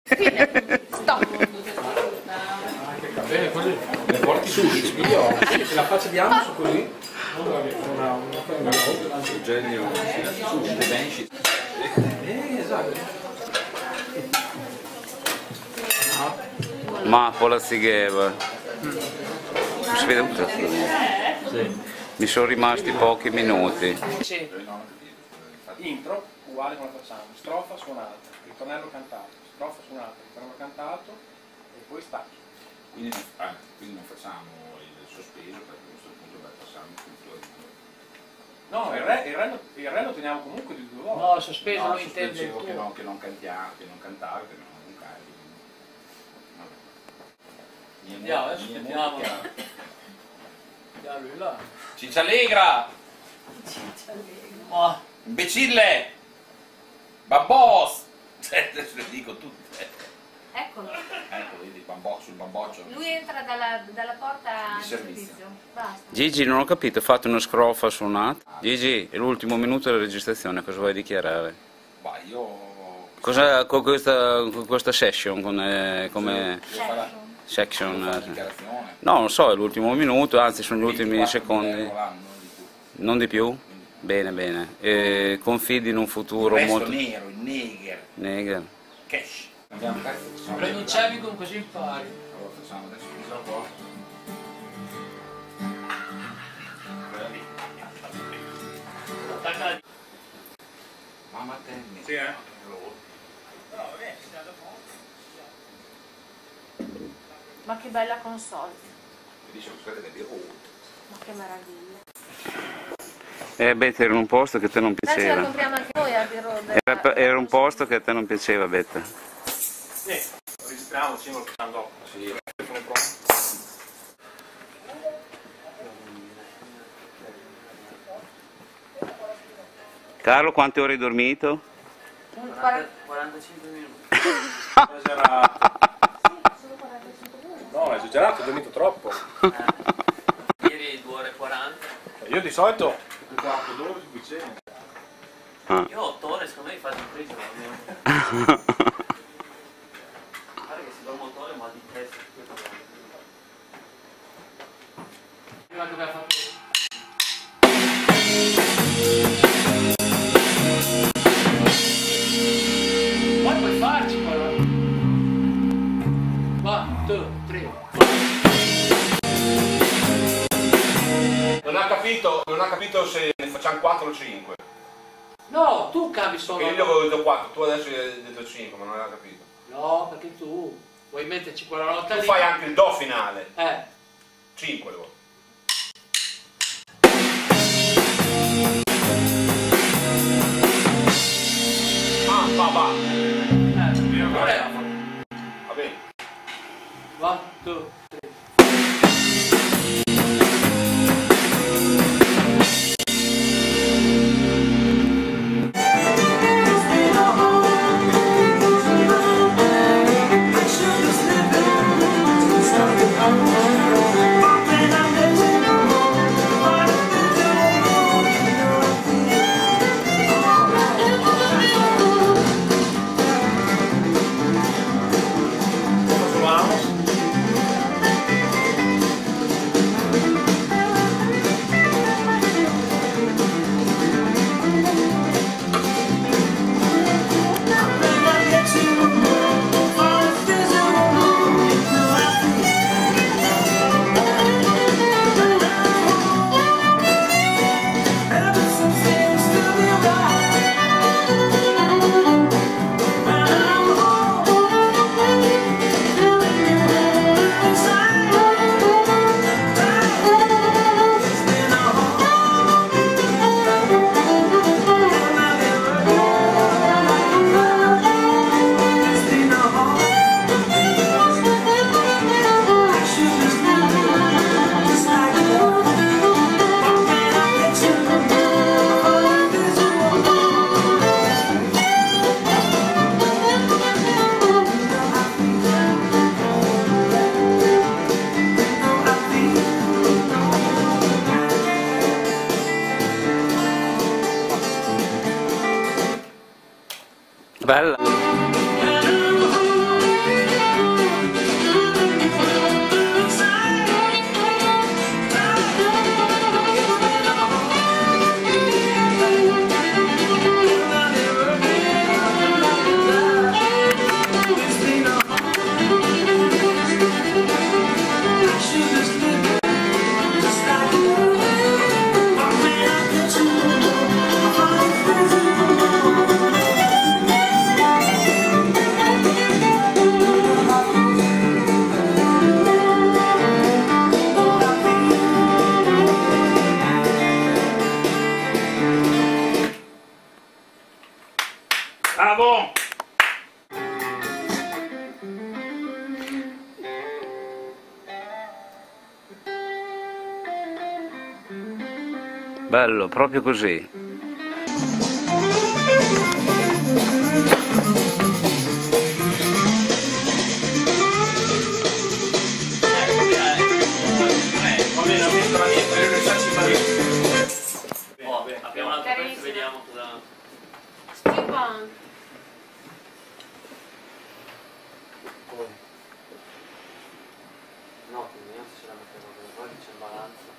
Stop. Bene così. Le porti sushi. Io se la facciamo su così. Genio. Sushi, le benci. Esatto. Ma Polazigheva. Si vede un cazzo? Sì. Mi sono rimasti pochi minuti. Intro uguale come facciamo, strofa suonata, ritornello cantato, strofa suonata, ritornello cantato e poi stacchi. Quindi non facciamo il sospeso perché a questo punto passiamo tutto. No, il re lo teniamo comunque di 2 volte. No, il sospeso No, lo intende il che tuo. non cantiamo, che non cantare, che non carichi. Andiamo, adesso mettiamo. Andiamo lui là. Cinciallegra! Oh. Imbecille! Babbos! Adesso le dico tutte. Eccolo. Ecco, vedi, sul bamboccio. Lui entra dalla porta Di servizio. Basta. Gigi, non ho capito, fate una scrofa suonata. Gigi, è l'ultimo minuto della registrazione, cosa vuoi dichiarare? Ma io... Cosa con questa session, come section? Una dichiarazione. No, non so, è l'ultimo minuto, anzi sono gli ultimi secondi. Non di più? Bene, bene. E confidi in un futuro Il resto molto... nero, il neger, Neger. cash. Andiamo cazzo, facciamo. Prendi un Cevicum così impari. Allora facciamo adesso. Mamma tenni. Sì, Ma che bella console. Mi dice scusate che bevo. Ma che meraviglia. Betta, era un posto che a te non Adesso la piaceva. compriamo anche noi a Birro. Era un posto che a te non piaceva, Betta. Sì, registriamo, ci lo facciamo dopo. Sì. Sono pronto. Carlo, quante ore hai dormito? 45 minuti. No, è esagerato, ho dormito troppo. Ieri 2 ore e 40. Io di solito 4 d'ora è sufficiente. Io 8 ore secondo me li faccio in prigione. Guarda che si dormo 8 ore ma di testa. Guarda che aveva fatto. Poi puoi farci però. 1, 2, 3. Non ha capito se ne facciamo 4 o 5. No, tu cambi solo. Io gli avevo detto 4, tu adesso gli hai detto 5, ma non aveva capito. No, perché tu vuoi metterci quella nota Tu lì. fai anche il do finale. 5 devo. Va. Va bene. 1, 2, 3. Bella. Bello, proprio così. Apriamo un altro pezzo e vediamo cosa... Strip on. No, vediamo se ce la mettiamo, poi c'è il balanzo.